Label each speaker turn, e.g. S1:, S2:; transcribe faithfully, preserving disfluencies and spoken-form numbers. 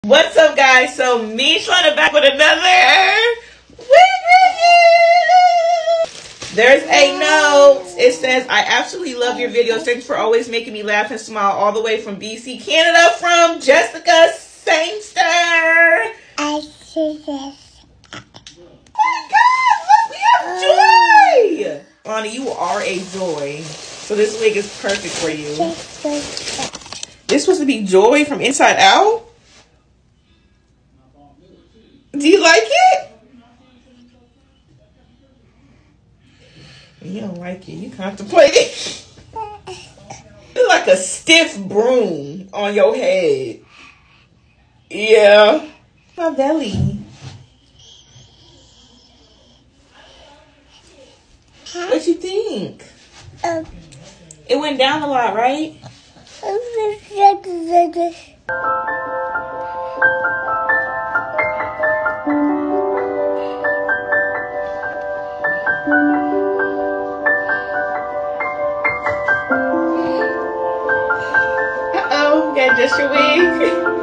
S1: What's up, guys? So Mishlana back with another wig review. There's a note. It says, I absolutely love your videos. Thanks for always making me laugh and smile all the way from B C, Canada, from Jessica Sainster.
S2: I see this.
S1: Oh my God, look, we have joy. Lonnie, you are a joy. So this wig is perfect for you. This supposed to be Joy from Inside Out? Do you like it? You don't like it. You contemplate it. It's like a stiff broom on your head. Yeah. My belly. What you think?
S2: Um,
S1: It went down a lot, right? Uh-oh, you gotta adjust your wig.